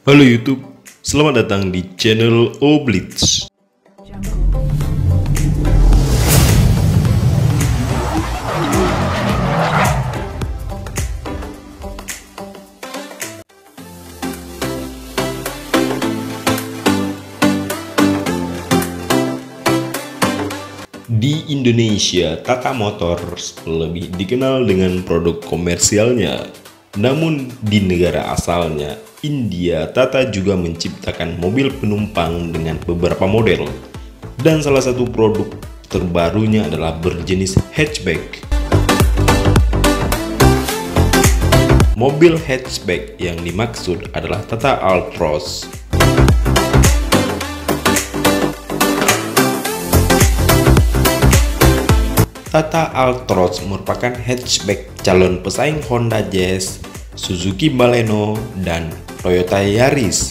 Halo YouTube, selamat datang di channel Oblitz. Di Indonesia, Tata Motors lebih dikenal dengan produk komersialnya. Namun di negara asalnya, India, Tata juga menciptakan mobil penumpang dengan beberapa model. Dan salah satu produk terbarunya adalah berjenis hatchback. Mobil hatchback yang dimaksud adalah Tata Altroz. Tata Altroz merupakan hatchback calon pesaing Honda Jazz, Suzuki Baleno, dan Toyota Yaris.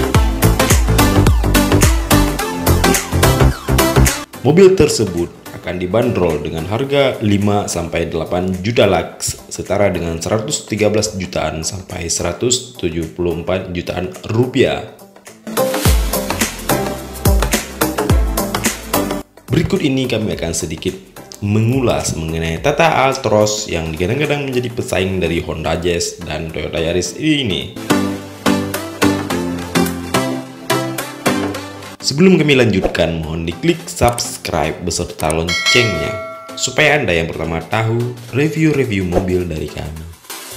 Mobil tersebut akan dibanderol dengan harga 5-8 juta laks, setara dengan 113 jutaan sampai 174 jutaan rupiah. Berikut ini kami akan sedikit mengulas mengenai Tata Altroz yang kadang-kadang menjadi pesaing dari Honda Jazz dan Toyota Yaris ini. Sebelum kami lanjutkan, mohon diklik subscribe beserta loncengnya supaya Anda yang pertama tahu review-review mobil dari kami.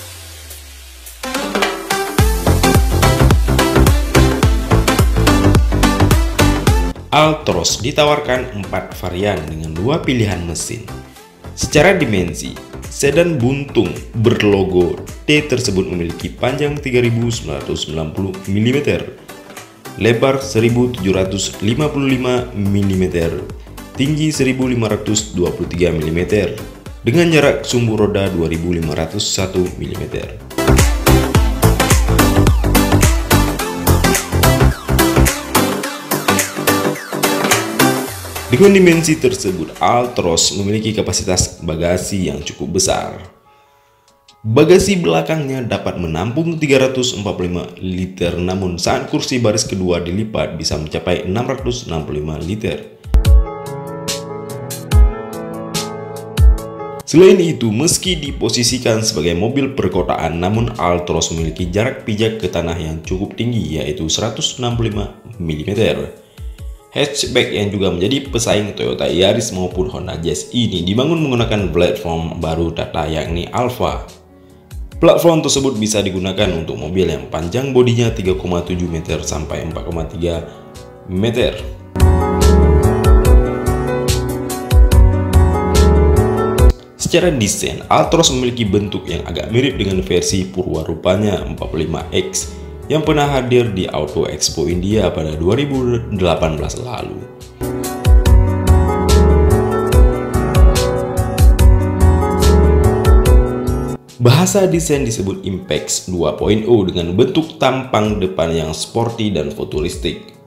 Altroz ditawarkan 4 varian dengan 2 pilihan mesin. Secara dimensi, sedan buntung berlogo T tersebut memiliki panjang 3990 mm, lebar 1755 mm, tinggi 1523 mm, dengan jarak sumbu roda 2501 mm. Dengan dimensi tersebut, Altroz memiliki kapasitas bagasi yang cukup besar. Bagasi belakangnya dapat menampung 345 liter, namun saat kursi baris kedua dilipat bisa mencapai 665 liter. Selain itu, meski diposisikan sebagai mobil perkotaan, namun Altroz memiliki jarak pijak ke tanah yang cukup tinggi, yaitu 165 mm. Hatchback yang juga menjadi pesaing Toyota Yaris maupun Honda Jazz ini dibangun menggunakan platform baru Tata, yakni Alfa. Platform tersebut bisa digunakan untuk mobil yang panjang bodinya 3,7 meter sampai 4,3 meter. Secara desain, Altroz memiliki bentuk yang agak mirip dengan versi purwarupanya 45X yang pernah hadir di Auto Expo India pada 2018 lalu. Bahasa desain disebut Impex 2.0 dengan bentuk tampang depan yang sporty dan futuristik.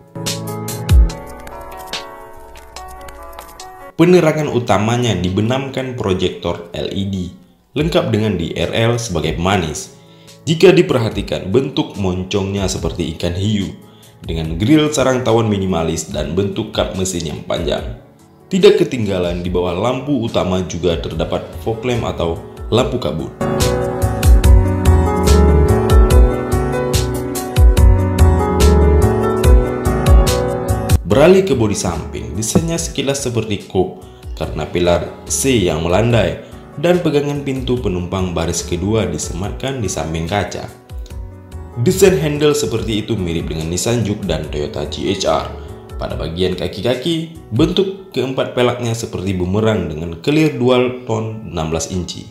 Penerangan utamanya dibenamkan proyektor LED, lengkap dengan DRL sebagai pemanis. Jika diperhatikan, bentuk moncongnya seperti ikan hiu, dengan grill sarang tawon minimalis dan bentuk kap mesin yang panjang. Tidak ketinggalan, di bawah lampu utama juga terdapat fog lamp atau lampu kabut. Beralih ke bodi samping, desainnya sekilas seperti coupe karena pilar C yang melandai, dan pegangan pintu penumpang baris kedua disematkan di samping kaca. Desain handle seperti itu mirip dengan Nissan Juke dan Toyota GHR. Pada bagian kaki-kaki, bentuk keempat pelaknya seperti bumerang dengan clear dual tone 16 inci.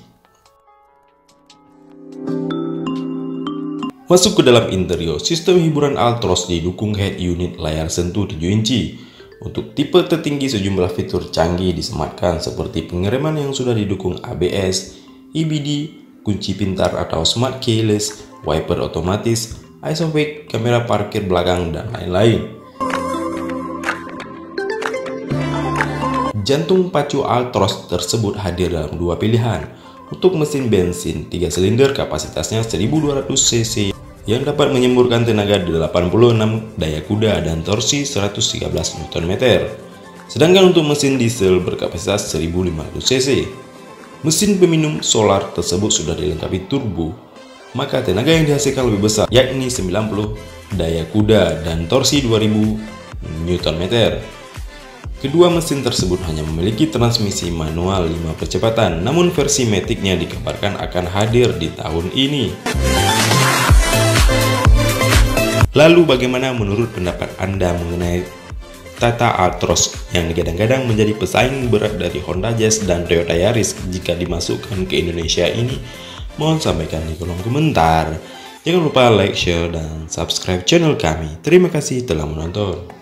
Masuk ke dalam interior, sistem hiburan Altroz didukung head unit layar sentuh 7 inci. Untuk tipe tertinggi, sejumlah fitur canggih disematkan seperti pengereman yang sudah didukung ABS, EBD, kunci pintar atau smart keyless, wiper otomatis, ISOFIX, kamera parkir belakang, dan lain-lain. Jantung pacu Altroz tersebut hadir dalam 2 pilihan. Untuk mesin bensin 3 silinder kapasitasnya 1200 cc yang dapat menyemburkan tenaga 86 daya kuda dan torsi 113 Nm. Sedangkan untuk mesin diesel berkapasitas 1500 cc. Mesin peminum solar tersebut sudah dilengkapi turbo, maka tenaga yang dihasilkan lebih besar, yakni 90 daya kuda dan torsi 2000 Nm. Kedua mesin tersebut hanya memiliki transmisi manual 5 percepatan, namun versi Matic-nya dikabarkan akan hadir di tahun ini. Lalu bagaimana menurut pendapat Anda mengenai Tata Altroz yang digadang-gadang menjadi pesaing berat dari Honda Jazz dan Toyota Yaris jika dimasukkan ke Indonesia ini? Mohon sampaikan di kolom komentar. Jangan lupa like, share, dan subscribe channel kami. Terima kasih telah menonton.